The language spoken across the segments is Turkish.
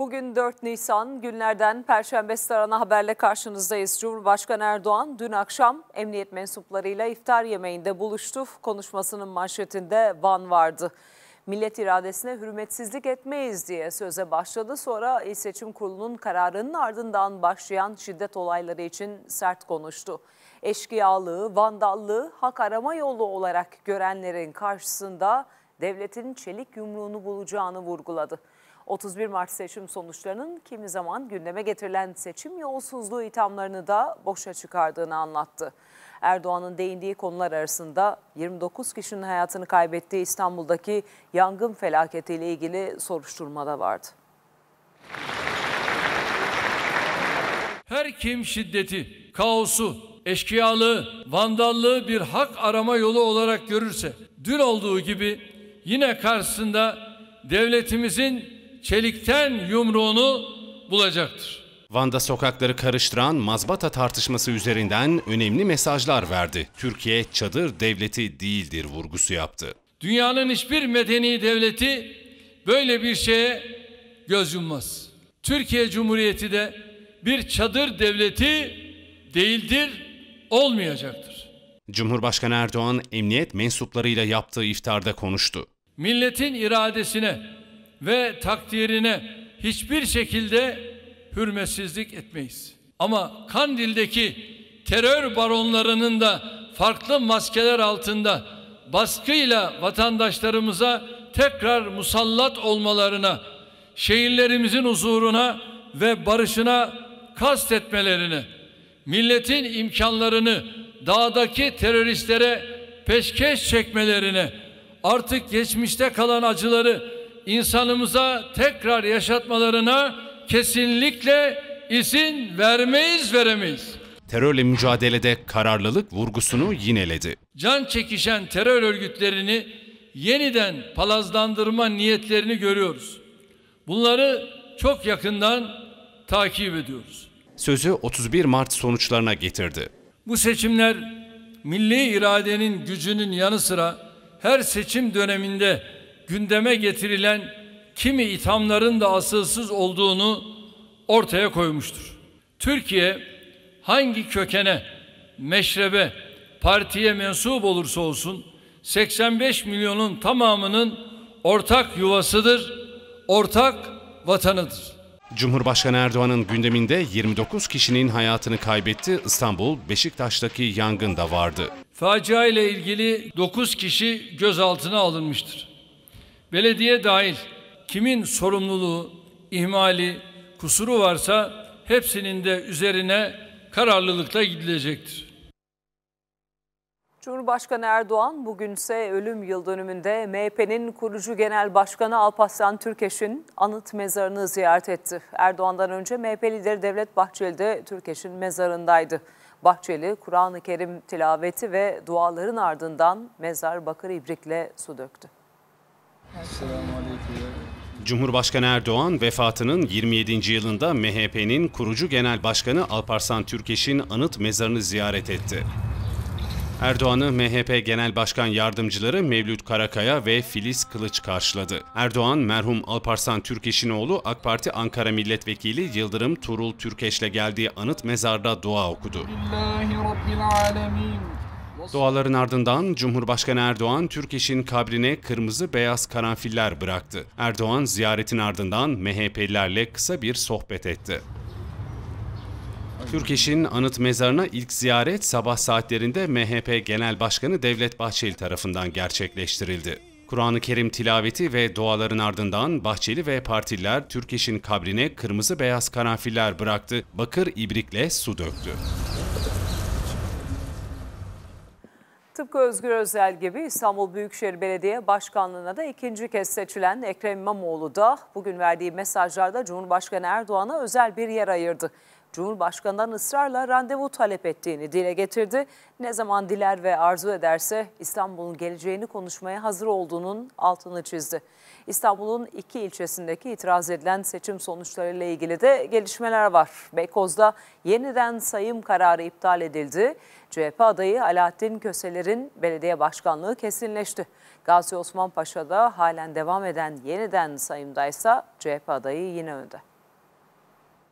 Bugün 4 Nisan günlerden Perşembe Ana Haber'le karşınızdayız. Cumhurbaşkanı Erdoğan dün akşam emniyet mensuplarıyla iftar yemeğinde buluştu. Konuşmasının manşetinde Van vardı. Millet iradesine hürmetsizlik etmeyiz diye söze başladı. Sonra İl Seçim Kurulu'nun kararının ardından başlayan şiddet olayları için sert konuştu. Eşkıyalığı, vandallığı hak arama yolu olarak görenlerin karşısında devletin çelik yumruğunu bulacağını vurguladı. 31 Mart seçim sonuçlarının kimi zaman gündeme getirilen seçim yolsuzluğu ithamlarını da boşa çıkardığını anlattı. Erdoğan'ın değindiği konular arasında 29 kişinin hayatını kaybettiği İstanbul'daki yangın felaketiyle ilgili soruşturma da vardı. Her kim şiddeti, kaosu, eşkıyalığı, vandallığı bir hak arama yolu olarak görürse, dün olduğu gibi yine karşısında devletimizin çelikten yumruğunu bulacaktır. Van'da sokakları karıştıran mazbata tartışması üzerinden önemli mesajlar verdi. Türkiye çadır devleti değildir vurgusu yaptı. Dünyanın hiçbir medeni devleti böyle bir şeye göz yummaz. Türkiye Cumhuriyeti de bir çadır devleti değildir, olmayacaktır. Cumhurbaşkanı Erdoğan emniyet mensuplarıyla yaptığı iftarda konuştu. Milletin iradesine ve takdirine hiçbir şekilde hürmetsizlik etmeyiz. Ama Kandil'deki terör baronlarının da farklı maskeler altında baskıyla vatandaşlarımıza tekrar musallat olmalarına, şehirlerimizin huzuruna ve barışına kastetmelerine, milletin imkanlarını dağdaki teröristlere peşkeş çekmelerine, artık geçmişte kalan acıları insanımıza tekrar yaşatmalarına kesinlikle izin veremeyiz. Terörle mücadelede kararlılık vurgusunu yineledi. Can çekişen terör örgütlerini yeniden palazlandırma niyetlerini görüyoruz. Bunları çok yakından takip ediyoruz. Sözü 31 Mart sonuçlarına getirdi. Bu seçimler milli iradenin gücünün yanı sıra her seçim döneminde gündeme getirilen kimi ithamların da asılsız olduğunu ortaya koymuştur. Türkiye hangi kökene, meşrebe, partiye mensup olursa olsun 85 milyonun tamamının ortak yuvasıdır, ortak vatanıdır. Cumhurbaşkanı Erdoğan'ın gündeminde 29 kişinin hayatını kaybettiği İstanbul Beşiktaş'taki yangın da vardı. Facia ile ilgili 9 kişi gözaltına alınmıştır. Belediye dahil kimin sorumluluğu, ihmali, kusuru varsa hepsinin de üzerine kararlılıkla gidilecektir. Cumhurbaşkanı Erdoğan bugünse ölüm yıl dönümünde MHP'nin kurucu genel başkanı Alparslan Türkeş'in anıt mezarını ziyaret etti. Erdoğan'dan önce MHP lideri Devlet Bahçeli de Türkeş'in mezarındaydı. Bahçeli, Kur'an-ı Kerim tilaveti ve duaların ardından mezar bakır ibrikle su döktü. Cumhurbaşkanı Erdoğan vefatının 27. yılında MHP'nin kurucu genel başkanı Alparslan Türkeş'in anıt mezarını ziyaret etti. Erdoğan'ı MHP Genel Başkan Yardımcıları Mevlüt Karakaya ve Filiz Kılıç karşıladı. Erdoğan, merhum Alparslan Türkeş'in oğlu AK Parti Ankara Milletvekili Yıldırım Tuğrul Türkeş'le geldiği anıt mezarda dua okudu. Duaların ardından Cumhurbaşkanı Erdoğan, Türkeş'in kabrine kırmızı beyaz karanfiller bıraktı. Erdoğan, ziyaretin ardından MHP'lilerle kısa bir sohbet etti. Türkeş'in anıt mezarına ilk ziyaret sabah saatlerinde MHP Genel Başkanı Devlet Bahçeli tarafından gerçekleştirildi. Kur'an-ı Kerim tilaveti ve duaların ardından Bahçeli ve partililer Türkeş'in kabrine kırmızı beyaz karanfiller bıraktı, bakır ibrikle su döktü. Tıpkı Özgür Özel gibi İstanbul Büyükşehir Belediye Başkanlığı'na da ikinci kez seçilen Ekrem İmamoğlu da bugün verdiği mesajlarda Cumhurbaşkanı Erdoğan'a özel bir yer ayırdı. Cumhurbaşkanından ısrarla randevu talep ettiğini dile getirdi. Ne zaman diler ve arzu ederse İstanbul'un geleceğini konuşmaya hazır olduğunun altını çizdi. İstanbul'un 2 ilçesindeki itiraz edilen seçim sonuçlarıyla ilgili de gelişmeler var. Beykoz'da yeniden sayım kararı iptal edildi. CHP adayı Alaaddin Köseler'in belediye başkanlığı kesinleşti. Gazi Osman Paşa'da halen devam eden yeniden sayımdaysa CHP adayı yine önde.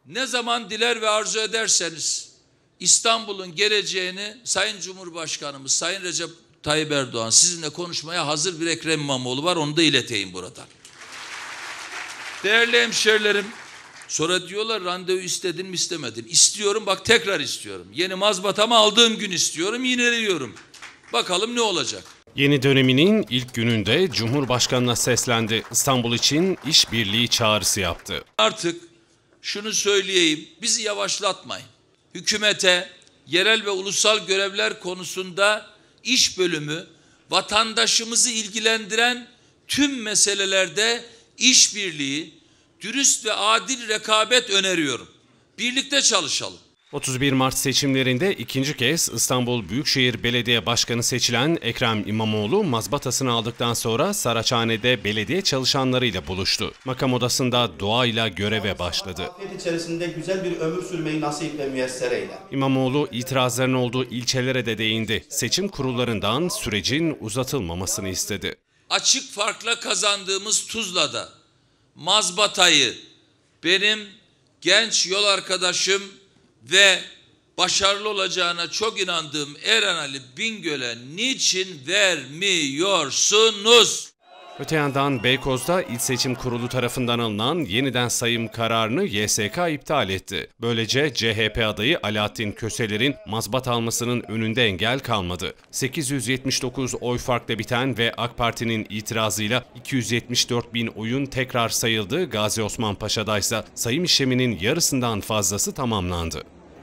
Ne zaman diler ve arzu ederseniz İstanbul'un geleceğini Sayın Cumhurbaşkanımız Sayın Recep Tayyip Erdoğan sizinle konuşmaya hazır, bir Ekrem İmamoğlu var, onu da ileteyim buradan. Değerli hemşerilerim, sonra diyorlar randevu istedin mi istemedin? İstiyorum, bak tekrar istiyorum. Yeni mazbatamı aldığım gün istiyorum, yineliyorum. Bakalım ne olacak? Yeni döneminin ilk gününde Cumhurbaşkanı'na seslendi. İstanbul için işbirliği çağrısı yaptı. Artık şunu söyleyeyim, bizi yavaşlatmayın. Hükümete, yerel ve ulusal görevler konusunda iş bölümü, vatandaşımızı ilgilendiren tüm meselelerde işbirliği, dürüst ve adil rekabet öneriyorum. Birlikte çalışalım. 31 Mart seçimlerinde ikinci kez İstanbul Büyükşehir Belediye Başkanı seçilen Ekrem İmamoğlu mazbatasını aldıktan sonra Saraçhane'de belediye çalışanlarıyla buluştu. Makam odasında duayla göreve başladı. Afiyet içerisinde güzel bir ömür sürmeyi nasip ve müyesser eyle. İmamoğlu itirazların olduğu ilçelere de değindi. Seçim kurullarından sürecin uzatılmamasını istedi. Açık farkla kazandığımız Tuzla'da mazbatayı benim genç yol arkadaşım ve başarılı olacağına çok inandığım Eren Ali Bingöl'e niçin vermiyorsunuz? Öte yandan Beykoz'da İl Seçim Kurulu tarafından alınan yeniden sayım kararını YSK iptal etti. Böylece CHP adayı Alaaddin Köseler'in mazbat almasının önünde engel kalmadı. 879 oy farkla biten ve AK Parti'nin itirazıyla 274 bin oyun tekrar sayıldı. Gazi Osman Paşa'da ise sayım işleminin yarısından fazlası tamamlandı.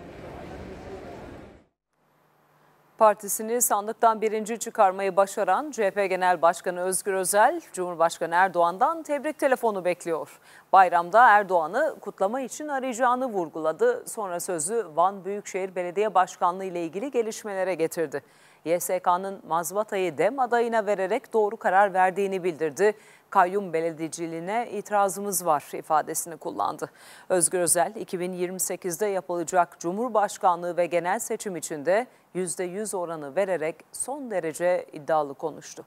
Partisini sandıktan birinci çıkarmayı başaran CHP Genel Başkanı Özgür Özel, Cumhurbaşkanı Erdoğan'dan tebrik telefonu bekliyor. Bayramda Erdoğan'ı kutlama için arayacağını vurguladı. Sonra sözü Van Büyükşehir Belediye Başkanlığı ile ilgili gelişmelere getirdi. YSK'nın mazbatayı DEM adayına vererek doğru karar verdiğini bildirdi. Kayyum belediyeciliğine itirazımız var ifadesini kullandı. Özgür Özel, 2028'de yapılacak Cumhurbaşkanlığı ve genel seçim için de %100 oranı vererek son derece iddialı konuştu.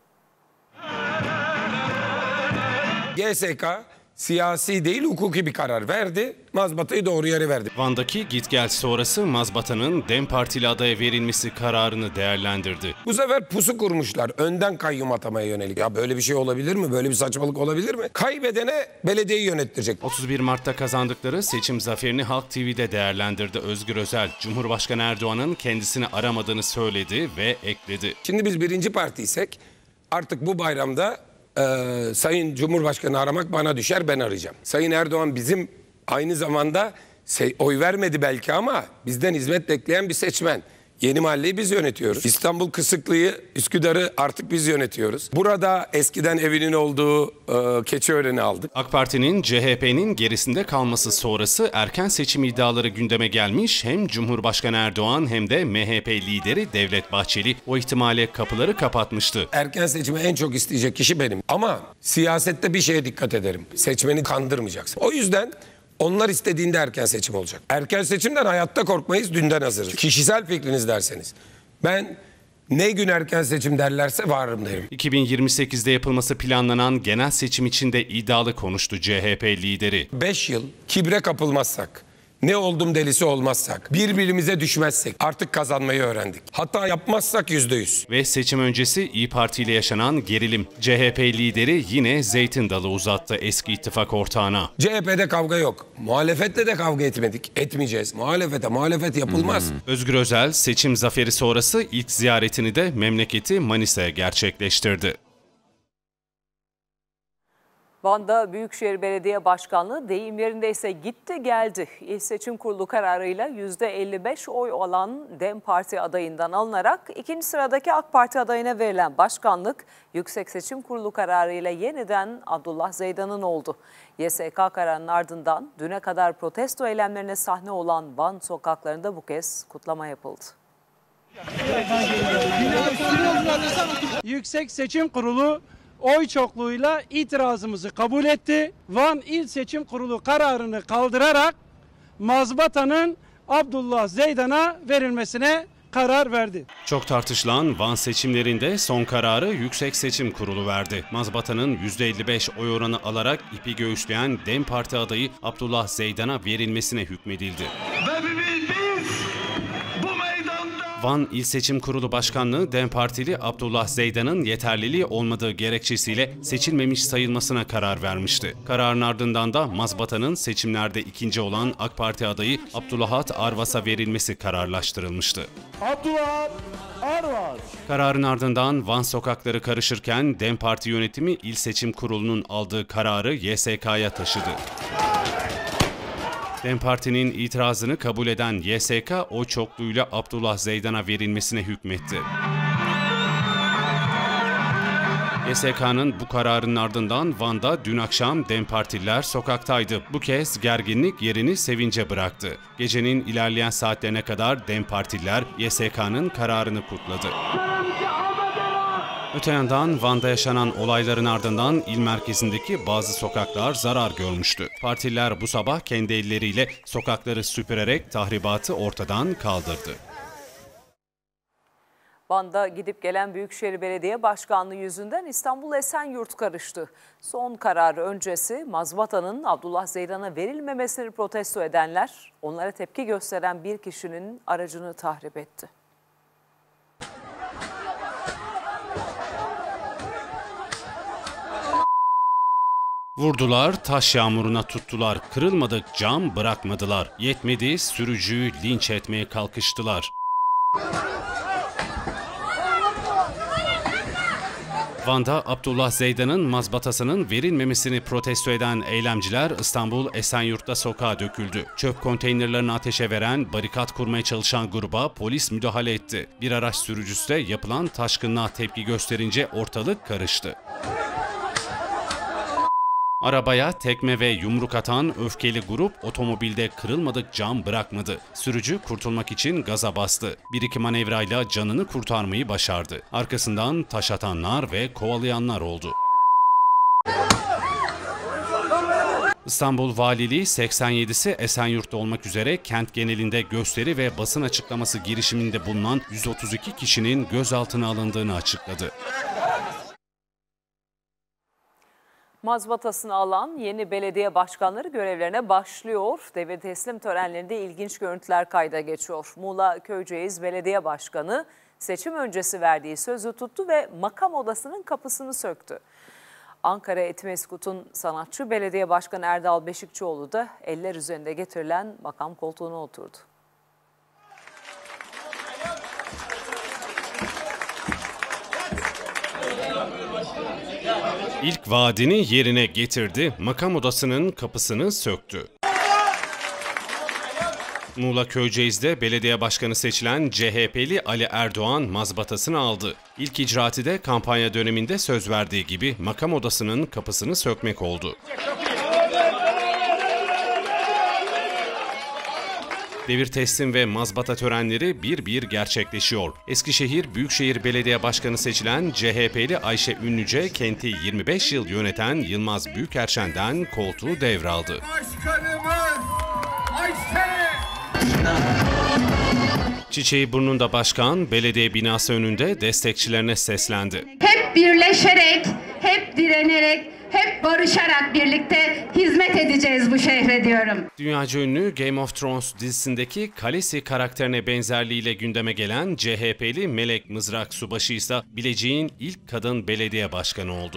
YSK siyasi değil hukuki bir karar verdi. Mazbatayı doğru yere verdi. Van'daki git-gel sonrası mazbatanın DEM Partili adaya verilmesi kararını değerlendirdi. Bu sefer pusu kurmuşlar. Önden kayyum atamaya yönelik. Ya böyle bir şey olabilir mi? Böyle bir saçmalık olabilir mi? Kaybedene belediyeyi yönettirecek. 31 Mart'ta kazandıkları seçim zaferini Halk TV'de değerlendirdi Özgür Özel. Cumhurbaşkanı Erdoğan'ın kendisini aramadığını söyledi ve ekledi. Şimdi biz birinci partiysek artık bu bayramda Sayın Cumhurbaşkanı aramak bana düşer, ben arayacağım. Sayın Erdoğan bizim aynı zamanda oy vermedi belki ama bizden hizmet bekleyen bir seçmen. Yeni Mahalleyi biz yönetiyoruz. İstanbul Kısıklı'yı, Üsküdar'ı artık biz yönetiyoruz. Burada eskiden evinin olduğu Keçiören'i aldık. AK Parti'nin CHP'nin gerisinde kalması sonrası erken seçim iddiaları gündeme gelmiş. Hem Cumhurbaşkanı Erdoğan hem de MHP lideri Devlet Bahçeli o ihtimale kapıları kapatmıştı. Erken seçimi en çok isteyecek kişi benim. Ama siyasette bir şeye dikkat ederim. Seçmeni kandırmayacaksın. O yüzden onlar istediğinde erken seçim olacak. Erken seçimden hayatta korkmayız, dünden hazırız. Kişisel fikriniz derseniz. Ben ne gün erken seçim derlerse varırım derim. 2028'de yapılması planlanan genel seçim için de iddialı konuştu CHP lideri. 5 yıl kibre kapılmazsak, ne oldum delisi olmazsak, birbirimize düşmezsek artık kazanmayı öğrendik. Hata yapmazsak %100. Ve seçim öncesi İYİ Parti ile yaşanan gerilim. CHP lideri yine zeytin dalı uzattı eski ittifak ortağına. CHP'de kavga yok. Muhalefetle de kavga etmedik. Etmeyeceğiz. Muhalefet yapılmaz. Özgür Özel seçim zaferi sonrası ilk ziyaretini de memleketi Manisa'ya gerçekleştirdi. Van'da Büyükşehir Belediye Başkanlığı deyim yerindeyse gitti geldi. İl Seçim Kurulu kararıyla %55 oy olan DEM Parti adayından alınarak ikinci sıradaki AK Parti adayına verilen başkanlık Yüksek Seçim Kurulu kararıyla yeniden Abdullah Zeydan'ın oldu. YSK kararının ardından düne kadar protesto eylemlerine sahne olan Van sokaklarında bu kez kutlama yapıldı. Yüksek Seçim Kurulu oy çokluğuyla itirazımızı kabul etti. Van İl Seçim Kurulu kararını kaldırarak mazbatanın Abdullah Zeydan'a verilmesine karar verdi. Çok tartışılan Van seçimlerinde son kararı Yüksek Seçim Kurulu verdi. Mazbatanın %55 oy oranı alarak ipi göğüsleyen DEM Parti adayı Abdullah Zeydan'a verilmesine hükmedildi. Van İl Seçim Kurulu Başkanlığı DEM Partili Abdullah Zeydan'ın yeterliliği olmadığı gerekçesiyle seçilmemiş sayılmasına karar vermişti. Kararın ardından da mazbatanın seçimlerde ikinci olan AK Parti adayı Abdulahat Arvas'a verilmesi kararlaştırılmıştı. Abdullah Arvas. Kararın ardından Van sokakları karışırken DEM Parti yönetimi İl Seçim Kurulu'nun aldığı kararı YSK'ya taşıdı. DEM Parti'nin itirazını kabul eden YSK, oy çokluğuyla Abdullah Zeydan'a verilmesine hükmetti. YSK'nın bu kararının ardından Van'da dün akşam DEM Partililer sokaktaydı. Bu kez gerginlik yerini sevince bıraktı. Gecenin ilerleyen saatlerine kadar DEM Partililer YSK'nın kararını kutladı. Öte yandan Van'da yaşanan olayların ardından il merkezindeki bazı sokaklar zarar görmüştü. Partililer bu sabah kendi elleriyle sokakları süpürerek tahribatı ortadan kaldırdı. Van'da gidip gelen Büyükşehir Belediye Başkanlığı yüzünden İstanbul Esenyurt karıştı. Son kararı öncesi mazbatanın Abdullah Zeydan'a verilmemesini protesto edenler, onlara tepki gösteren bir kişinin aracını tahrip etti. Vurdular, taş yağmuruna tuttular, kırılmadık cam bırakmadılar. Yetmedi, sürücüyü linç etmeye kalkıştılar. Van'da Abdullah Zeydan'ın mazbatasının verilmemesini protesto eden eylemciler İstanbul Esenyurt'ta sokağa döküldü. Çöp konteynerlerini ateşe veren, barikat kurmaya çalışan gruba polis müdahale etti. Bir araç sürücüsü de yapılan taşkınlığa tepki gösterince ortalık karıştı. Arabaya tekme ve yumruk atan öfkeli grup otomobilde kırılmadık cam bırakmadı. Sürücü kurtulmak için gaza bastı. Bir iki manevrayla canını kurtarmayı başardı. Arkasından taş atanlar ve kovalayanlar oldu. İstanbul Valiliği 87'si Esenyurt'ta olmak üzere kent genelinde gösteri ve basın açıklaması girişiminde bulunan 132 kişinin gözaltına alındığını açıkladı. Mazbatasını alan yeni belediye başkanları görevlerine başlıyor. Devir teslim törenlerinde ilginç görüntüler kayda geçiyor. Muğla Köyceğiz Belediye Başkanı seçim öncesi verdiği sözü tuttu ve makam odasının kapısını söktü. Ankara Etimeskut'un sanatçı belediye başkanı Erdal Beşikçioğlu da eller üzerinde getirilen makam koltuğuna oturdu. İlk vaadini yerine getirdi, makam odasının kapısını söktü. Muğla Köyceğiz'de belediye başkanı seçilen CHP'li Ali Erdoğan mazbatasını aldı. İlk icraatı da kampanya döneminde söz verdiği gibi makam odasının kapısını sökmek oldu. Devir teslim ve mazbata törenleri bir bir gerçekleşiyor. Eskişehir Büyükşehir Belediye Başkanı seçilen CHP'li Ayşe Ünlüce, kenti 25 yıl yöneten Yılmaz Büyükerşen'den koltuğu devraldı. Başkanımız Ayşe! Çiçeği burnunda başkan, belediye binası önünde destekçilerine seslendi. Hep birleşerek, hep direnerek, hep barışarak birlikte hizmet edeceğiz bu şehre diyorum. Dünyaca ünlü Game of Thrones dizisindeki Khaleesi karakterine benzerliğiyle gündeme gelen CHP'li Melek Mızrak Subaşı ise Bilecik'in ilk kadın belediye başkanı oldu.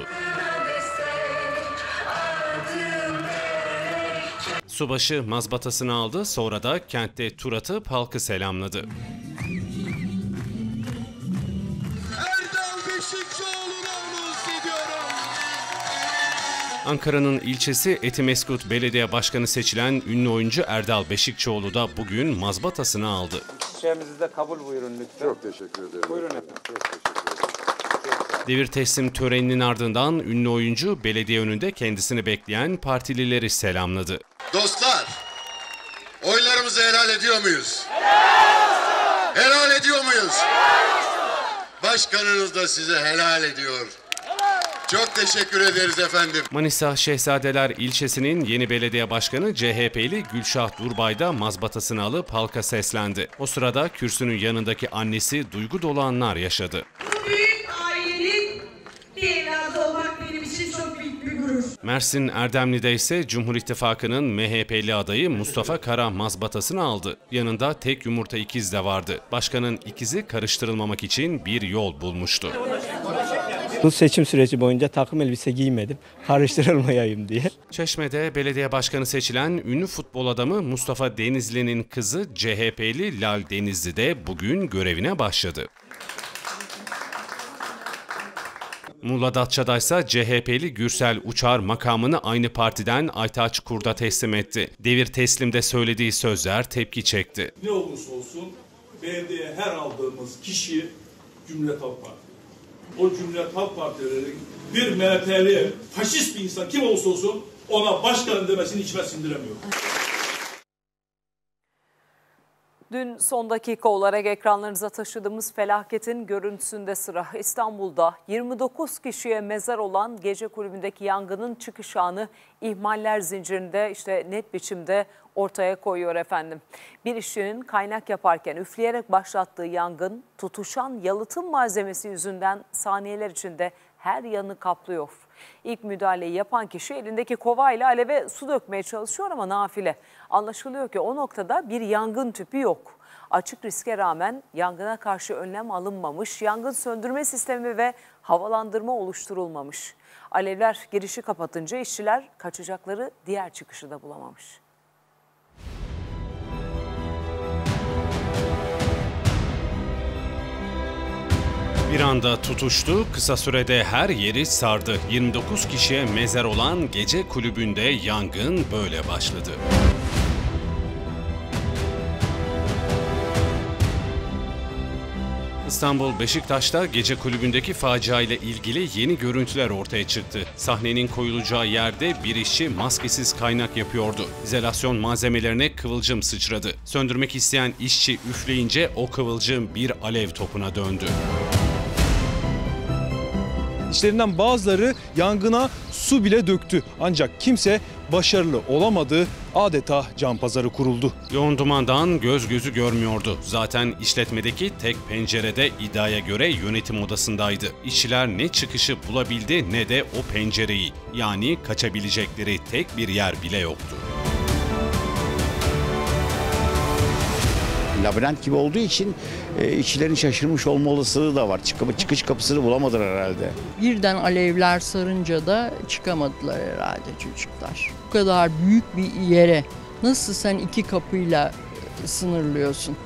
Subaşı mazbatasını aldı, sonra da kentte tur atıp halkı selamladı. Ankara'nın ilçesi Etimeskut Belediye Başkanı seçilen ünlü oyuncu Erdal Beşikçioğlu da bugün mazbatasını aldı. Çiçeğimizi de kabul buyurun lütfen. Çok teşekkür ederim. Buyurun efendim. Çok teşekkür ederim. Devir teslim töreninin ardından ünlü oyuncu belediye önünde kendisini bekleyen partilileri selamladı. Dostlar, oylarımızı helal ediyor muyuz? Helal ediyor muyuz? Başkanınız da size helal ediyor. Çok teşekkür ederiz efendim. Manisa Şehzadeler ilçesinin yeni belediye başkanı CHP'li Gülşah Durbay da mazbatasını alıp halka seslendi. O sırada kürsünün yanındaki annesi duygu dolu anlar yaşadı. Bu büyük ailenin bir evladı olmak benim için çok büyük bir gurur. Mersin Erdemli'de ise Cumhur İttifakı'nın MHP'li adayı Mustafa Kara mazbatasını aldı. Yanında tek yumurta ikiz de vardı. Başkanın ikizi karıştırılmamak için bir yol bulmuştu. Bu seçim süreci boyunca takım elbise giymedim, karıştırılmayayım diye. Çeşme'de belediye başkanı seçilen ünlü futbol adamı Mustafa Denizli'nin kızı CHP'li Lal Denizli de bugün görevine başladı. Muğla Datça'da ise CHP'li Gürsel Uçar makamını aynı partiden Aytaç Kurt'a teslim etti. Devir teslimde söylediği sözler tepki çekti. Ne olursa olsun belediyeye her aldığımız kişi Cumhuriyet Halk Partisi. O Cumhuriyet Halk Partileri bir MHP'li faşist bir insan kim olursa olsun ona başkanın demesini içime sindiremiyor. Dün son dakika olarak ekranlarınıza taşıdığımız felaketin görüntüsünde sıra. İstanbul'da 29 kişiye mezar olan gece kulübündeki yangının çıkış anı ihmaller zincirinde net biçimde ortaya koyuyor efendim. Bir işçinin kaynak yaparken üfleyerek başlattığı yangın tutuşan yalıtım malzemesi yüzünden saniyeler içinde her yanı kaplıyor. İlk müdahaleyi yapan kişi elindeki kovayla aleve su dökmeye çalışıyor ama nafile. Anlaşılıyor ki o noktada bir yangın tüpü yok. Açık riske rağmen yangına karşı önlem alınmamış, yangın söndürme sistemi ve havalandırma oluşturulmamış. Alevler girişi kapatınca işçiler kaçacakları diğer çıkışı da bulamamış. Bir anda tutuştu, kısa sürede her yeri sardı. 29 kişiye mezar olan gece kulübünde yangın böyle başladı. İstanbul Beşiktaş'ta gece kulübündeki facia ile ilgili yeni görüntüler ortaya çıktı. Sahnenin koyulacağı yerde bir işçi maskesiz kaynak yapıyordu. İzolasyon malzemelerine kıvılcım sıçradı. Söndürmek isteyen işçi üfleyince o kıvılcım bir alev topuna döndü. İşlerinden bazıları yangına su bile döktü. Ancak kimse başarılı olamadı. Adeta can pazarı kuruldu. Yoğun dumandan göz gözü görmüyordu. Zaten işletmedeki tek pencerede iddiaya göre yönetim odasındaydı. İşçiler ne çıkışı bulabildi ne de o pencereyi. Yani kaçabilecekleri tek bir yer bile yoktu. Labirent gibi olduğu için işçilerin şaşırmış olma olasılığı da var. Çıkış kapısını bulamadılar herhalde. Birden alevler sarınca da çıkamadılar herhalde çocuklar. Bu kadar büyük bir yere nasıl sen iki kapıyla sınırlıyorsun?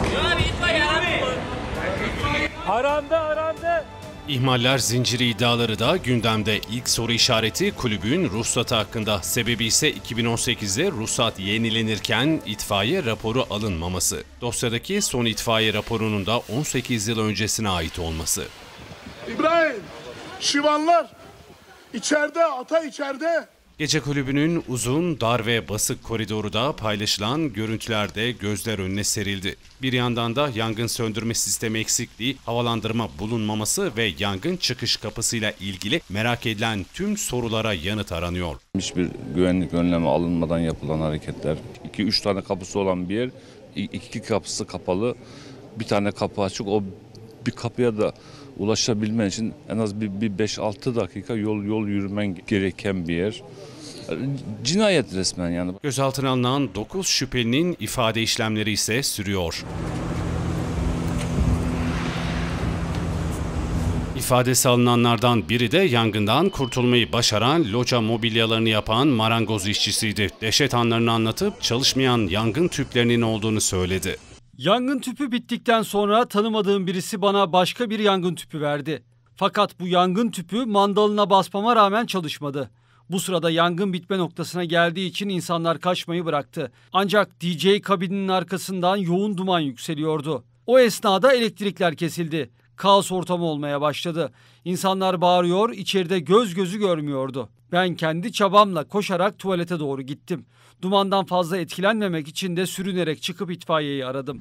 Arandı. İhmaller zinciri iddiaları da gündemde. İlk soru işareti kulübün ruhsatı hakkında. Sebebi ise 2018'de ruhsat yenilenirken itfaiye raporu alınmaması. Dosyadaki son itfaiye raporunun da 18 yıl öncesine ait olması. İbrahim, şivanlar içeride, ata içeride. Gece kulübünün uzun, dar ve basık koridoru da paylaşılan görüntülerde gözler önüne serildi. Bir yandan da yangın söndürme sistemi eksikliği, havalandırma bulunmaması ve yangın çıkış kapısıyla ilgili merak edilen tüm sorulara yanıt aranıyor. Hiçbir güvenlik önlemi alınmadan yapılan hareketler. 2-3 tane kapısı olan bir yer, 2 kapısı kapalı, bir tane kapı açık. O bir kapıya da ulaşabilmen için en az bir 5-6 dakika yol yürümen gereken bir yer. Cinayet resmen yani. Gözaltına alınan 9 şüphelinin ifade işlemleri ise sürüyor. İfadesi alınanlardan biri de yangından kurtulmayı başaran loca mobilyalarını yapan marangoz işçisiydi. Dehşet anlarını anlatıp çalışmayan yangın tüplerinin olduğunu söyledi. Yangın tüpü bittikten sonra tanımadığım birisi bana başka bir yangın tüpü verdi. Fakat bu yangın tüpü mandalına basmama rağmen çalışmadı. Bu sırada yangın bitme noktasına geldiği için insanlar kaçmayı bıraktı. Ancak DJ kabininin arkasından yoğun duman yükseliyordu. O esnada elektrikler kesildi. Kaos ortamı olmaya başladı. İnsanlar bağırıyor, içeride göz gözü görmüyordu. Ben kendi çabamla koşarak tuvalete doğru gittim. Dumandan fazla etkilenmemek için de sürünerek çıkıp itfaiyeyi aradım.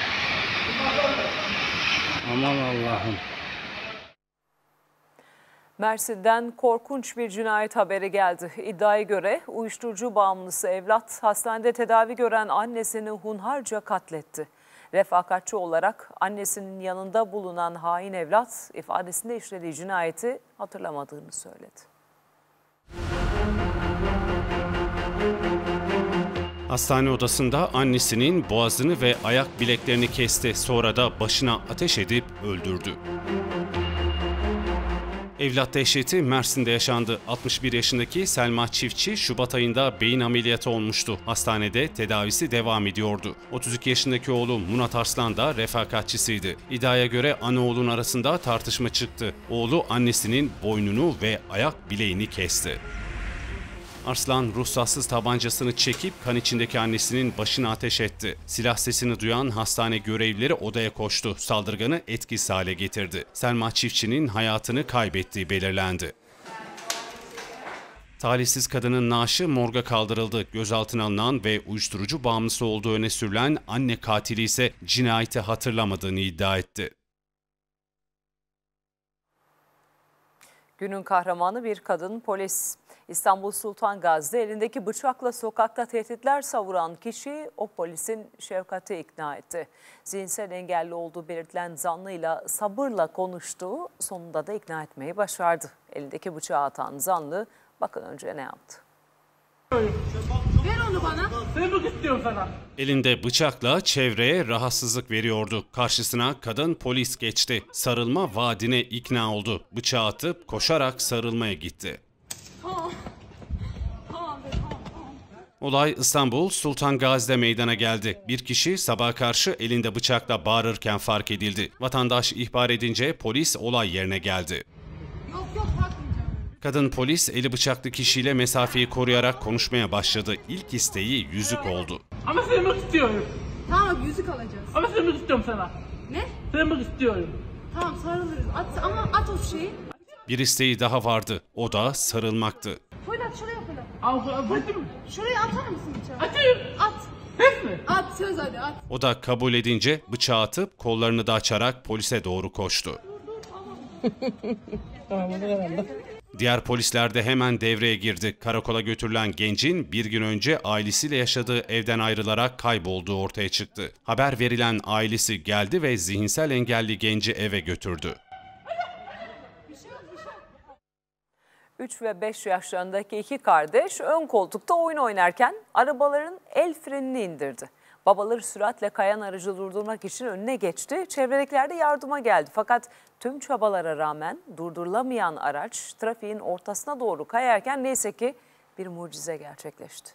Aman Allah'ım. Mersin'den korkunç bir cinayet haberi geldi. İddiaya göre uyuşturucu bağımlısı evlat hastanede tedavi gören annesini hunharca katletti. Refakatçi olarak annesinin yanında bulunan hain evlat ifadesinde işlediği cinayeti hatırlamadığını söyledi. Hastane odasında annesinin boğazını ve ayak bileklerini kesti. Sonra da başına ateş edip öldürdü. Evlat dehşeti Mersin'de yaşandı. 61 yaşındaki Selma Çiftçi Şubat ayında beyin ameliyatı olmuştu. Hastanede tedavisi devam ediyordu. 32 yaşındaki oğlu Murat Arslan da refakatçisiydi. İddiaya göre ana oğlun arasında tartışma çıktı. Oğlu annesinin boynunu ve ayak bileğini kesti. Arslan ruhsatsız tabancasını çekip kan içindeki annesinin başına ateş etti. Silah sesini duyan hastane görevlileri odaya koştu. Saldırganı etkisiz hale getirdi. Selma Çiftçi'nin hayatını kaybettiği belirlendi. Talihsiz kadının naaşı morga kaldırıldı. Gözaltına alınan ve uyuşturucu bağımlısı olduğu öne sürülen anne katili ise cinayeti hatırlamadığını iddia etti. Günün kahramanı bir kadın polis. İstanbul Sultan Gazi'de elindeki bıçakla sokakta tehditler savuran kişi o polisin şefkate ikna etti. Zihinsel engelli olduğu belirtilen zanlıyla sabırla konuştu, sonunda da ikna etmeyi başardı. Elindeki bıçağı atan zanlı bakın önce ne yaptı. Ver onu bana. Sırlık istiyorum sana. Elinde bıçakla çevreye rahatsızlık veriyordu. Karşısına kadın polis geçti. Sarılma vaadine ikna oldu. Bıçağı atıp koşarak sarılmaya gitti. Olay İstanbul Sultan Gazi'de meydana geldi. Bir kişi sabaha karşı elinde bıçakla bağırırken fark edildi. Vatandaş ihbar edince polis olay yerine geldi. Kadın polis eli bıçaklı kişiyle mesafeyi koruyarak konuşmaya başladı. İlk isteği yüzük oldu. Ama sırlık istiyorum. Tamam yüzük alacağız. Ama sırlık istiyorum sana. Ne? Sırlık istiyorum. Tamam sarılırız. Ama at o şeyi. Bir isteği daha vardı. O da sarılmaktı. Fırlat şuraya fırlat. Atayım. Şuraya atar mısın bıçağı? Atayım. At. Hep mi? At söz hadi at. O da kabul edince bıçağı atıp kollarını da açarak polise doğru koştu. Diğer polisler de hemen devreye girdi. Karakola götürülen gencin bir gün önce ailesiyle yaşadığı evden ayrılarak kaybolduğu ortaya çıktı. Haber verilen ailesi geldi ve zihinsel engelli genci eve götürdü. 3 ve 5 yaşlarındaki iki kardeş ön koltukta oyun oynarken arabaların el frenini indirdi. Babaları süratle kayan aracı durdurmak için önüne geçti. Çevredekiler de yardıma geldi. Fakat tüm çabalara rağmen durdurulamayan araç trafiğin ortasına doğru kayarken neyse ki bir mucize gerçekleşti.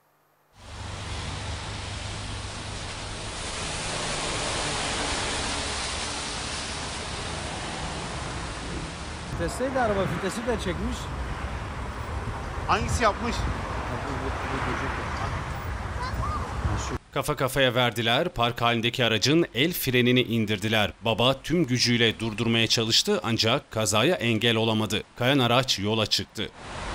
Vitesteydi araba, vitesi de çekmiş. Hangisi yapmış? Kafa kafaya verdiler, park halindeki aracın el frenini indirdiler. Baba tüm gücüyle durdurmaya çalıştı ancak kazaya engel olamadı. Kayan araç yola çıktı.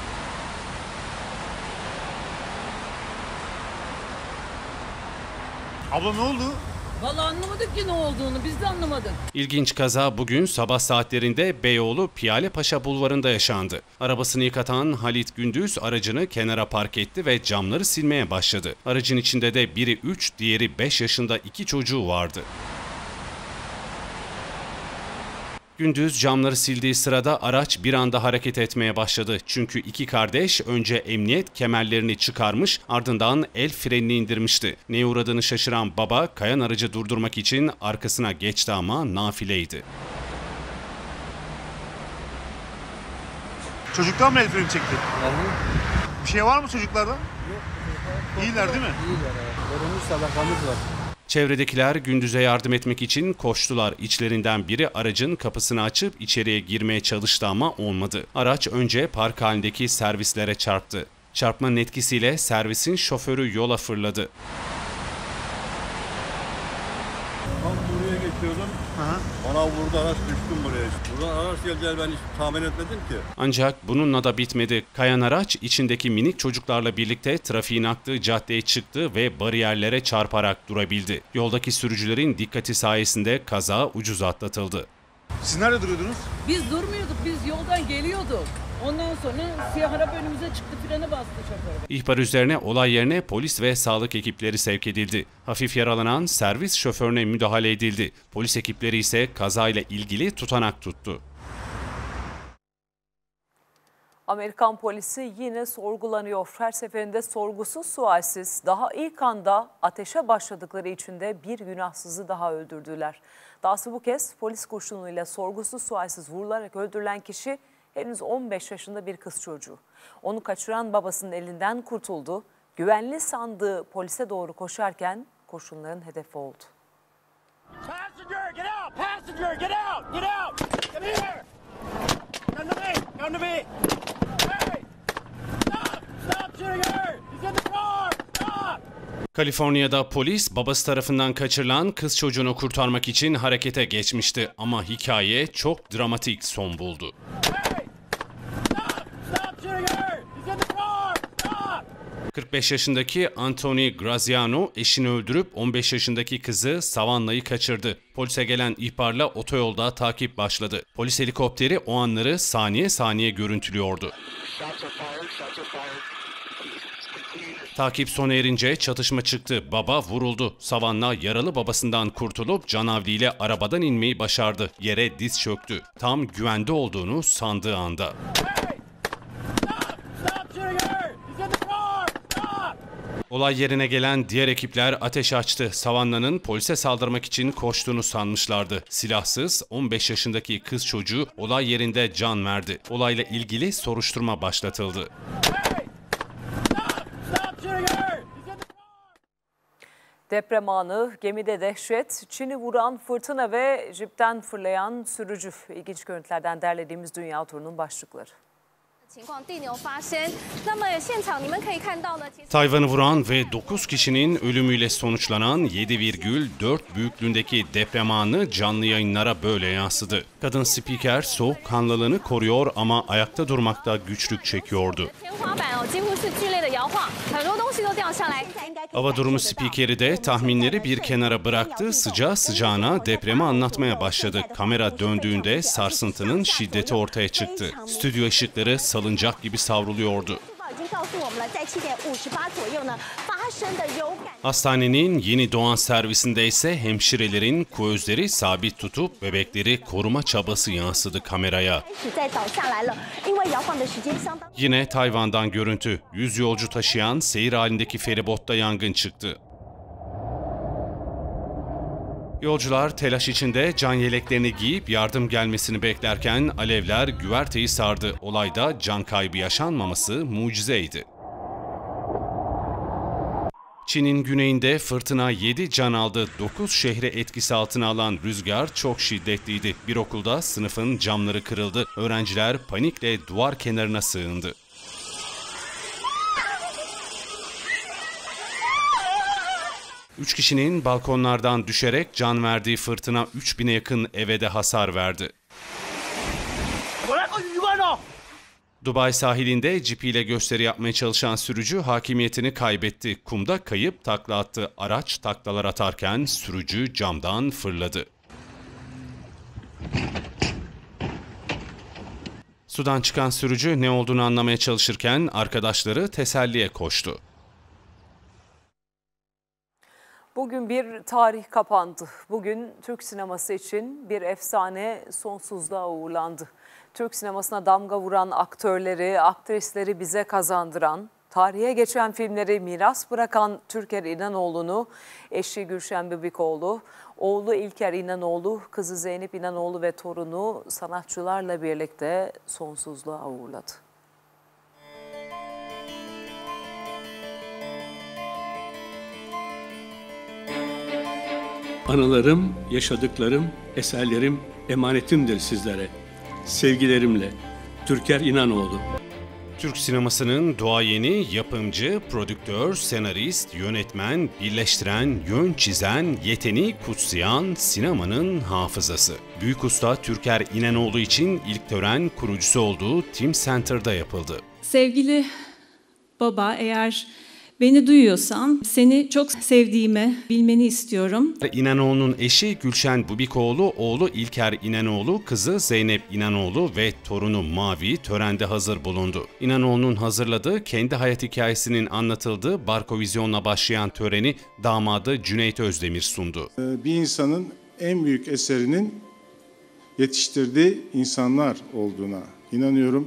Abla ne oldu? Vallahi anlamadık ki ne olduğunu, biz de anlamadık. İlginç kaza bugün sabah saatlerinde Beyoğlu Piyalepaşa Bulvarı'nda yaşandı. Arabasını yıkatan Halit Gündüz aracını kenara park etti ve camları silmeye başladı. Aracın içinde de biri 3, diğeri 5 yaşında 2 çocuğu vardı. Gündüz camları sildiği sırada araç bir anda hareket etmeye başladı. Çünkü iki kardeş önce emniyet kemerlerini çıkarmış, ardından el frenini indirmişti. Neye uğradığını şaşıran baba kayan aracı durdurmak için arkasına geçti ama nafileydi. Çocuklar mı el freni çekti? Bir şey var mı çocuklarda? Yok. İyiler değil mi? İyiler. Korunmuş sadakamız var. Çevredekiler Gündüz'e yardım etmek için koştular. İçlerinden biri aracın kapısını açıp içeriye girmeye çalıştı ama olmadı. Araç önce park halindeki servislere çarptı. Çarpmanın etkisiyle servisin şoförü yola fırladı. Tam buraya geçiyordum. Bana vurdu, araç düştüm buraya. Buradan araç geleceğini ben hiç tahmin etmedim ki. Ancak bununla da bitmedi. Kayan araç içindeki minik çocuklarla birlikte trafiğin aktığı caddeye çıktı ve bariyerlere çarparak durabildi. Yoldaki sürücülerin dikkati sayesinde kaza ucuz atlatıldı. Siz nerede duruyordunuz? Biz durmuyorduk, biz yoldan geliyorduk. Ondan sonra siyah araba önümüze çıktı, frene bastı şoför. İhbar üzerine olay yerine polis ve sağlık ekipleri sevk edildi. Hafif yaralanan servis şoförüne müdahale edildi. Polis ekipleri ise kazayla ilgili tutanak tuttu. Amerikan polisi yine sorgulanıyor. Her seferinde sorgusuz sualsiz daha ilk anda ateşe başladıkları için de bir günahsızı daha öldürdüler. Dahası bu kez polis kurşunuyla sorgusuz sualsiz vurularak öldürülen kişi henüz 15 yaşında bir kız çocuğu. Onu kaçıran babasının elinden kurtuldu. Güvenli sandığı polise doğru koşarken kurşunların hedefi oldu. Passenger, get out! Passenger, get out! Get out! Come here! Come to me! Come to me! Hey! Stop! Stop shooting her! He's in the car! Stop! Kaliforniya'da polis babası tarafından kaçırılan kız çocuğunu kurtarmak için harekete geçmişti ama hikaye çok dramatik son buldu. 45 yaşındaki Anthony Graziano eşini öldürüp 15 yaşındaki kızı Savannah'yı kaçırdı. Polise gelen ihbarla otoyolda takip başladı. Polis helikopteri o anları saniye saniye görüntülüyordu. Takip sona erince çatışma çıktı. Baba vuruldu. Savannah yaralı babasından kurtulup canavliyle arabadan inmeyi başardı. Yere diz çöktü. Tam güvende olduğunu sandığı anda. Olay yerine gelen diğer ekipler ateş açtı. Savannah'nın polise saldırmak için koştuğunu sanmışlardı. Silahsız 15 yaşındaki kız çocuğu olay yerinde can verdi. Olayla ilgili soruşturma başlatıldı. Deprem anı, gemide dehşet, Çin'i vuran fırtına ve jipten fırlayan sürücü. İlginç görüntülerden derlediğimiz dünya turunun başlıkları. Tayvan'ı vuran ve 9 kişinin ölümüyle sonuçlanan 7,4 büyüklüğündeki deprem anı canlı yayınlara böyle yansıdı. Kadın spiker soğukkanlılığını koruyor ama ayakta durmakta güçlük çekiyordu. Hava durumu spikeri de tahminleri bir kenara bıraktı, sıcağı sıcağına depremi anlatmaya başladı. Kamera döndüğünde sarsıntının şiddeti ortaya çıktı. Stüdyo ışıkları salıncak gibi savruluyordu. Hastanenin yeni doğan servisinde ise hemşirelerin gözleri sabit tutup bebekleri koruma çabası yansıdı kameraya. Yine Tayvan'dan görüntü. 100 yolcu taşıyan seyir halindeki feribotta yangın çıktı. Yolcular telaş içinde can yeleklerini giyip yardım gelmesini beklerken alevler güverteyi sardı. Olayda can kaybı yaşanmaması mucizeydi. Çin'in güneyinde fırtına 7 can aldı. 9 şehre etkisi altına alan rüzgar çok şiddetliydi. Bir okulda sınıfın camları kırıldı. Öğrenciler panikle duvar kenarına sığındı. Üç kişinin balkonlardan düşerek can verdiği fırtına 3000'e yakın eve de hasar verdi. Dubai sahilinde cipiyle gösteri yapmaya çalışan sürücü hakimiyetini kaybetti. Kumda kayıp takla attı. Araç taklalar atarken sürücü camdan fırladı. Sudan çıkan sürücü ne olduğunu anlamaya çalışırken arkadaşları teselliye koştu. Bugün bir tarih kapandı. Bugün Türk sineması için bir efsane sonsuzluğa uğurlandı. Türk sinemasına damga vuran aktörleri, aktrisleri bize kazandıran, tarihe geçen filmleri miras bırakan Türker İnanoğlu'nu, eşi Gülşen Bibikoğlu, oğlu İlker İnanoğlu, kızı Zeynep İnanoğlu ve torunu sanatçılarla birlikte sonsuzluğa uğurladı. Anılarım, yaşadıklarım, eserlerim emanetimdir sizlere. Sevgilerimle Türker İnanoğlu. Türk sinemasının duayeni, yapımcı, prodüktör, senarist, yönetmen, birleştiren, yön çizen, yeteneği kutsayan sinemanın hafızası. Büyük usta Türker İnanoğlu için ilk tören kurucusu olduğu Team Center'da yapıldı. Sevgili baba, eğer Beni duyuyorsan seni çok sevdiğimi bilmeni istiyorum. İnanoğlu'nun eşi Gülşen Bubikoğlu, oğlu İlker İnanoğlu, kızı Zeynep İnanoğlu ve torunu Mavi törende hazır bulundu. İnanoğlu'nun hazırladığı kendi hayat hikayesinin anlatıldığı Barkovizyon'la başlayan töreni damadı Cüneyt Özdemir sundu. Bir insanın en büyük eserinin yetiştirdiği insanlar olduğuna inanıyorum.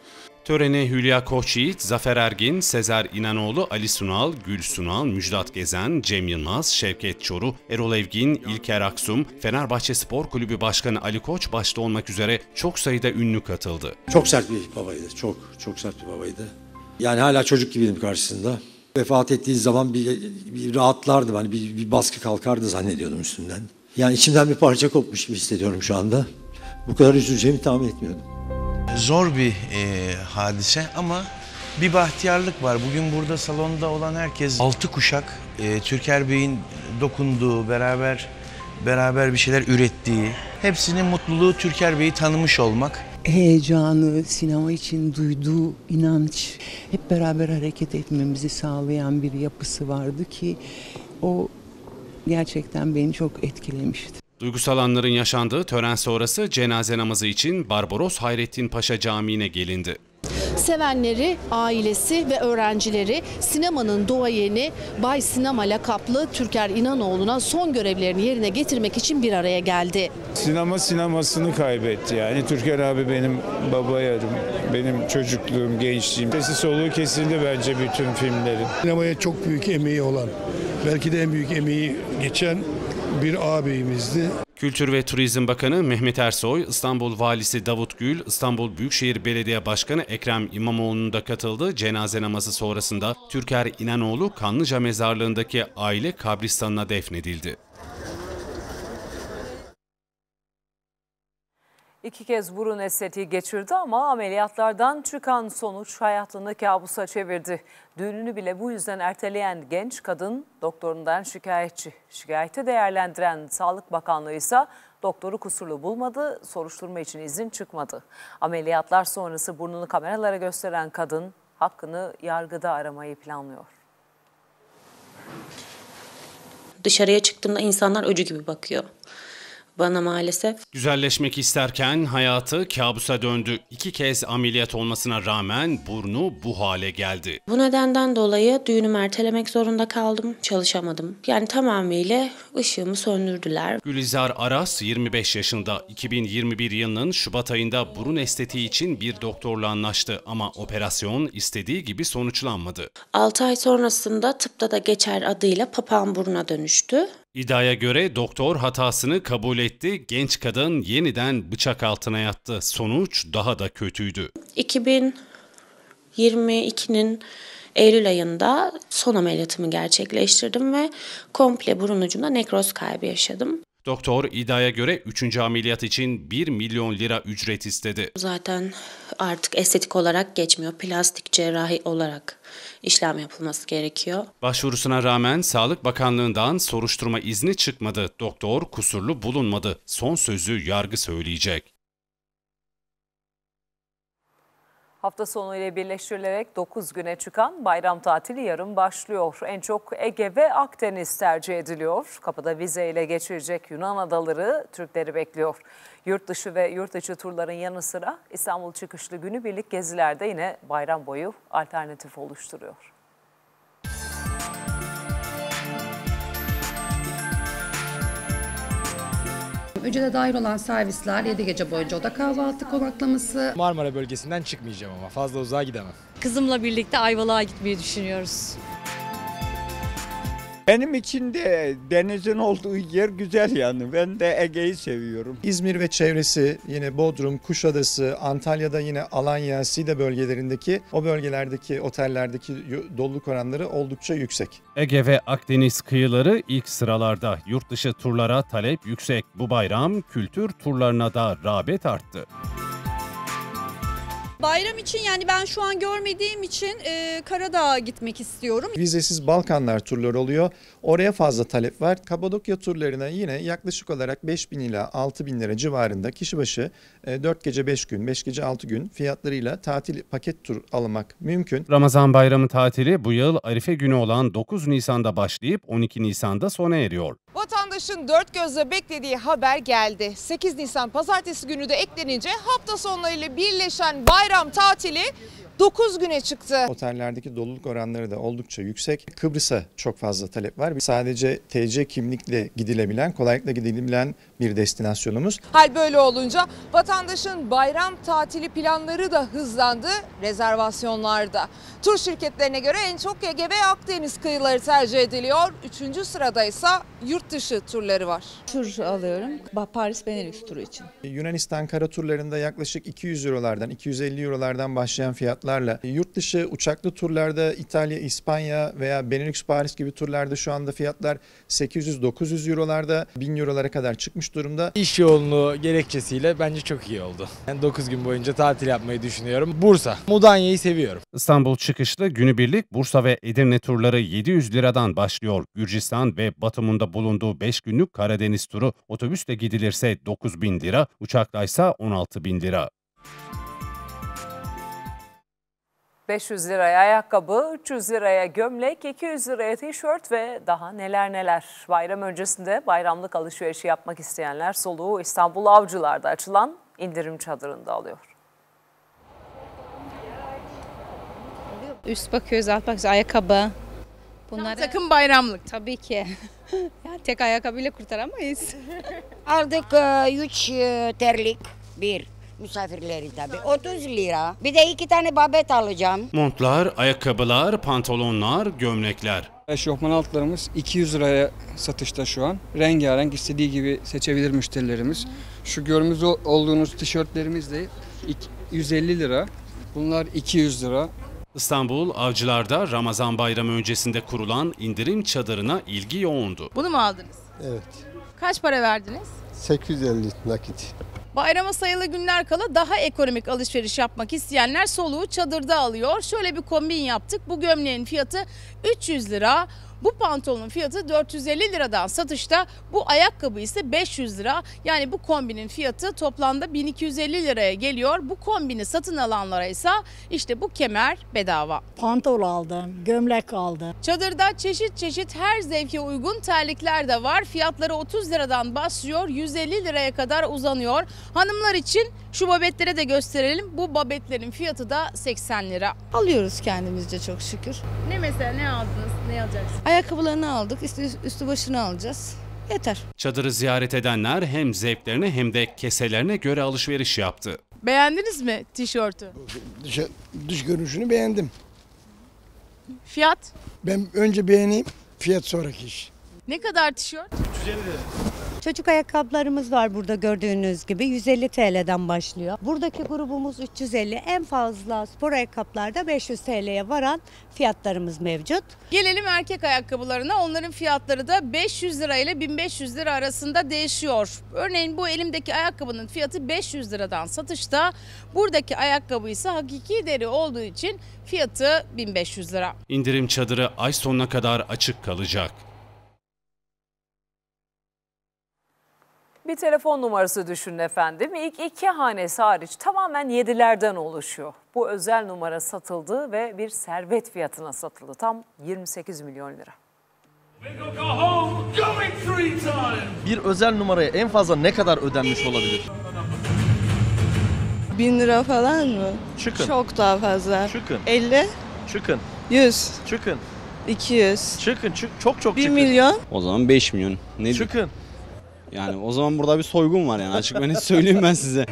Törene Hülya Koçyiğit, Zafer Ergin, Sezer İnanoğlu, Ali Sunal, Gül Sunal, Müjdat Gezen, Cem Yılmaz, Şevket Çoruh, Erol Evgin, İlker Aksum, Fenerbahçe Spor Kulübü Başkanı Ali Koç başta olmak üzere çok sayıda ünlü katıldı. Çok sert bir babaydı, çok sert bir babaydı. Yani hala çocuk gibiydim karşısında. Vefat ettiği zaman bir rahatlardım, hani bir baskı kalkardı zannediyordum üstünden. Yani içimden bir parça kopmuş gibi hissediyorum şu anda. Bu kadar üzüleceğimi tahmin etmiyordum. Zor bir hadise ama bir bahtiyarlık var. Bugün burada salonda olan herkes 6 kuşak Türker Bey'in dokunduğu, beraber bir şeyler ürettiği, hepsinin mutluluğu Türker Bey'i tanımış olmak. Heyecanı, sinema için duyduğu inanç, hep beraber hareket etmemizi sağlayan bir yapısı vardı ki o gerçekten beni çok etkilemişti. Duygusal anların yaşandığı tören sonrası cenaze namazı için Barbaros Hayrettin Paşa Camii'ne gelindi. Sevenleri, ailesi ve öğrencileri sinemanın duayeni Bay Sinema lakaplı Türker İnanoğlu'na son görevlerini yerine getirmek için bir araya geldi. Sinema sinemasını kaybetti yani. Türker abi benim baba yarım, benim çocukluğum, gençliğim. Sesi soluğu kesildi bence bütün filmlerin. Sinemaya çok büyük emeği olan, belki de en büyük emeği geçen bir ağabeyimizdi. Kültür ve Turizm Bakanı Mehmet Ersoy, İstanbul Valisi Davut Gül, İstanbul Büyükşehir Belediye Başkanı Ekrem İmamoğlu'nun da katıldığı cenaze namazı sonrasında Türker İnanoğlu Kanlıca Mezarlığı'ndaki aile kabristanına defnedildi. 2 kez burun estetiği geçirdi ama ameliyatlardan çıkan sonuç hayatını kabusa çevirdi. Düğününü bile bu yüzden erteleyen genç kadın doktorundan şikayetçi. Şikayeti değerlendiren Sağlık Bakanlığı ise doktoru kusurlu bulmadı, soruşturma için izin çıkmadı. Ameliyatlar sonrası burnunu kameralara gösteren kadın hakkını yargıda aramayı planlıyor. Dışarıya çıktığımda insanlar öcü gibi bakıyor bana maalesef. Güzelleşmek isterken hayatı kabusa döndü. 2 kez ameliyat olmasına rağmen burnu bu hale geldi. Bu nedenden dolayı düğünümü ertelemek zorunda kaldım. Çalışamadım. Yani tamamıyla ışığımı söndürdüler. Gülizar Aras 25 yaşında. 2021 yılının Şubat ayında burun estetiği için bir doktorla anlaştı ama operasyon istediği gibi sonuçlanmadı. 6 ay sonrasında tıpta da geçer adıyla papağan buruna dönüştü. İddiaya göre doktor hatasını kabul etti. Genç kadın yeniden bıçak altına yattı. Sonuç daha da kötüydü. 2022'nin Eylül ayında son ameliyatımı gerçekleştirdim ve komple burun ucunda nekroz kaybı yaşadım. Doktor iddiaya göre 3. ameliyat için 1 milyon lira ücret istedi. Zaten artık estetik olarak geçmiyor. Plastik cerrahi olarak işlem yapılması gerekiyor. Başvurusuna rağmen Sağlık Bakanlığı'ndan soruşturma izni çıkmadı. Doktor kusurlu bulunmadı. Son sözü yargı söyleyecek. Hafta sonu ile birleştirilerek 9 güne çıkan bayram tatili yarın başlıyor. En çok Ege ve Akdeniz tercih ediliyor. Kapıda vizeyle geçirecek Yunan adaları Türkleri bekliyor. Yurt dışı ve yurt içi turların yanı sıra İstanbul çıkışlı günübirlik gezilerde yine bayram boyu alternatif oluşturuyor. Ücrete dahil olan servisler 7 gece boyunca oda kahvaltı konaklaması. Marmara bölgesinden çıkmayacağım ama fazla uzağa gidemem. Kızımla birlikte Ayvalık'a gitmeyi düşünüyoruz. Benim için de denizin olduğu yer güzel yani. Ben de Ege'yi seviyorum. İzmir ve çevresi, yine Bodrum, Kuşadası, Antalya'da yine Alanya, Side bölgelerindeki o bölgelerdeki otellerdeki doluluk oranları oldukça yüksek. Ege ve Akdeniz kıyıları ilk sıralarda. Yurt dışı turlara talep yüksek. Bu bayram kültür turlarına da rağbet arttı. Bayram için yani ben şu an görmediğim için Karadağ'a gitmek istiyorum. Vizesiz Balkanlar turları oluyor. Oraya fazla talep var. Kapadokya turlarına yine yaklaşık olarak 5.000 ila 6.000 lira civarında kişi başı 4 gece 5 gün, 5 gece 6 gün fiyatlarıyla tatil paket tur almak mümkün. Ramazan bayramı tatili bu yıl Arife günü olan 9 Nisan'da başlayıp 12 Nisan'da sona eriyor. Vatandaşın dört gözle beklediği haber geldi. 8 Nisan pazartesi günü de eklenince hafta sonlarıyla birleşen bayram tatili 9 güne çıktı. Otellerdeki doluluk oranları da oldukça yüksek. Kıbrıs'a çok fazla talep var. Sadece TC kimlikle gidilebilen, kolaylıkla gidilebilen bir destinasyonumuz. Hal böyle olunca vatandaşın bayram tatili planları da hızlandı rezervasyonlarda. Tur şirketlerine göre en çok Ege ve Akdeniz kıyıları tercih ediliyor. 3. sırada ise yurt dışı turları var. Tur alıyorum Paris Benelux turu için. Yunanistan kara turlarında yaklaşık 200 eurolardan, 250 eurolardan başlayan fiyatlarla, yurt dışı uçaklı turlarda İtalya, İspanya veya Benelux Paris gibi turlarda şu anda fiyatlar 800-900 eurolarda, 1000 eurolara kadar çıkmış durumda. İş yoğunluğu gerekçesiyle bence çok iyi oldu. Ben 9 gün boyunca tatil yapmayı düşünüyorum. Bursa, Mudanya'yı seviyorum. İstanbul çıkışlı günübirlik Bursa ve Edirne turları 700 liradan başlıyor. Gürcistan ve Batum'un bulunduğu 5 günlük Karadeniz turu otobüsle gidilirse 9.000 lira, uçaklaysa 16.000 lira. 500 liraya ayakkabı, 300 liraya gömlek, 200 liraya tişört ve daha neler neler. Bayram öncesinde bayramlık alışverişi yapmak isteyenler soluğu İstanbul Avcılar'da açılan indirim çadırında alıyor. Üst bakıyoruz, alt bakıyoruz, ayakkabı. Bunlar takım bayramlık. Tabii ki. Yani tek ayakkabıyla kurtaramayız. Aldık 3 terlik, bir misafirleri tabii 30 lira. Bir de 2 tane babet alacağım. Montlar, ayakkabılar, pantolonlar, gömlekler. Eşofman altlarımız 200 liraya satışta şu an. Rengarenk istediği gibi seçebilir müşterilerimiz. Şu görmüş olduğunuz tişörtlerimiz de 150 lira. Bunlar 200 lira. İstanbul Avcılar'da Ramazan bayramı öncesinde kurulan indirim çadırına ilgi yoğundu. Bunu mu aldınız? Evet. Kaç para verdiniz? 850 nakit. Bayrama sayılı günler kala daha ekonomik alışveriş yapmak isteyenler soluğu çadırda alıyor. Şöyle bir kombin yaptık. Bu gömleğin fiyatı 300 lira. Bu pantolonun fiyatı 450 liradan satışta. Bu ayakkabı ise 500 lira. Yani bu kombinin fiyatı toplamda 1250 liraya geliyor. Bu kombini satın alanlara ise işte bu kemer bedava. Pantolon aldım, gömlek aldım. Çadırda çeşit çeşit her zevke uygun terlikler de var. Fiyatları 30 liradan başlıyor, 150 liraya kadar uzanıyor. Hanımlar için şu babetlere de gösterelim. Bu babetlerin fiyatı da 80 lira. Alıyoruz kendimizce çok şükür. Ne mesela, ne aldınız, ne alacaksınız? Ayakkabılarını aldık, üstü başını alacağız. Yeter. Çadırı ziyaret edenler hem zevklerine hem de keselerine göre alışveriş yaptı. Beğendiniz mi tişörtü? Dış görünüşünü beğendim. Fiyat? Ben önce beğeneyim, fiyat sonraki iş. Ne kadar tişört? 350 lira. Çocuk ayakkabılarımız var burada gördüğünüz gibi 150 TL'den başlıyor. Buradaki grubumuz 350, en fazla spor ayakkabılarda 500 TL'ye varan fiyatlarımız mevcut. Gelelim erkek ayakkabılarına. Onların fiyatları da 500 lira ile 1500 lira arasında değişiyor. Örneğin bu elimdeki ayakkabının fiyatı 500 liradan satışta. Buradaki ayakkabı ise hakiki deri olduğu için fiyatı 1500 lira. İndirim çadırı ay sonuna kadar açık kalacak. Bir telefon numarası düşünün efendim. İlk 2 hanesi hariç tamamen 7'lerden oluşuyor. Bu özel numara satıldı ve bir servet fiyatına satıldı. Tam 28 milyon lira. Bir özel numaraya en fazla ne kadar ödenmiş olabilir? 1000 lira falan mı? Çıkın. Çok daha fazla. Çıkın. 50, Çıkın. 100, Çıkın. 200. Çıkın. Çok 1 çıkın. milyon. O zaman 5 milyon. Ne Çıkın. Yani o zaman burada bir soygun var yani açık ben söyleyeyim ben size.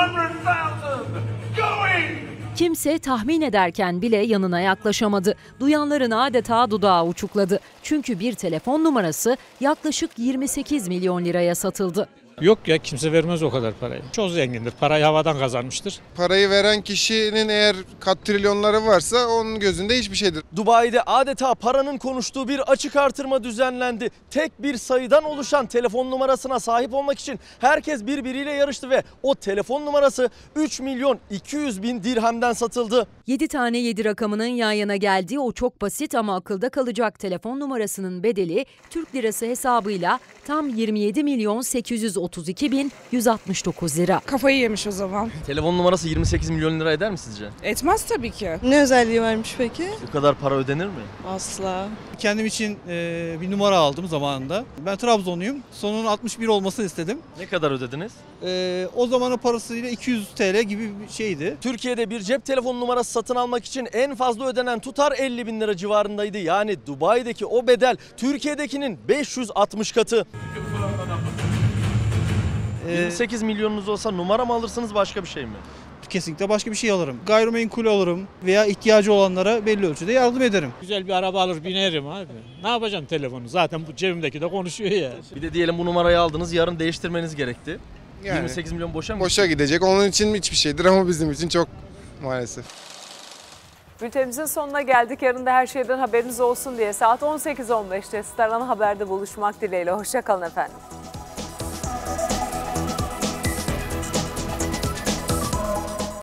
Kimse tahmin ederken bile yanına yaklaşamadı. Duyanların adeta dudağı uçukladı. Çünkü bir telefon numarası yaklaşık 28 milyon liraya satıldı. Yok ya, kimse vermez o kadar parayı. Çok zengindir. Parayı havadan kazanmıştır. Parayı veren kişinin eğer kat trilyonları varsa onun gözünde hiçbir şeydir. Dubai'de adeta paranın konuştuğu bir açık artırma düzenlendi. Tek bir sayıdan oluşan telefon numarasına sahip olmak için herkes birbiriyle yarıştı ve o telefon numarası 3.200.000 dirhemden satıldı. 7 tane 7 rakamının yan yana geldiği o çok basit ama akılda kalacak telefon numarasının bedeli Türk lirası hesabıyla tam 27.832.169 lira. Kafayı yemiş o zaman. Telefon numarası 28 milyon lira eder mi sizce? Etmez tabii ki. Ne özelliği varmış peki? Bu kadar para ödenir mi? Asla. Kendim için bir numara aldım zamanında. Ben Trabzonluyum. Sonunun 61 olmasını istedim. Ne kadar ödediniz? O zamanın parasıyla 200 TL gibi bir şeydi. Türkiye'de bir cep telefonu numarası satın almak için en fazla ödenen tutar 50.000 lira civarındaydı. Yani Dubai'deki o bedel Türkiye'dekinin 560 katı. 28 milyonunuz olsa numara mı alırsınız, başka bir şey mi? Kesinlikle başka bir şey alırım. Gayrimenkul alırım veya ihtiyacı olanlara belli ölçüde yardım ederim. Güzel bir araba alır binerim abi. Ne yapacağım telefonu? Zaten bu cebimdeki de konuşuyor ya. Bir de diyelim bu numarayı aldınız, yarın değiştirmeniz gerekti. Yani 28 milyon boşa mı? Boşa gidecek. Onun için hiçbir şeydir ama bizim için çok maalesef. Bültenimizin sonuna geldik. Yarın da her şeyden haberiniz olsun diye saat 18.15'te Star Ana Haber'de buluşmak dileğiyle. Hoşça kalın efendim.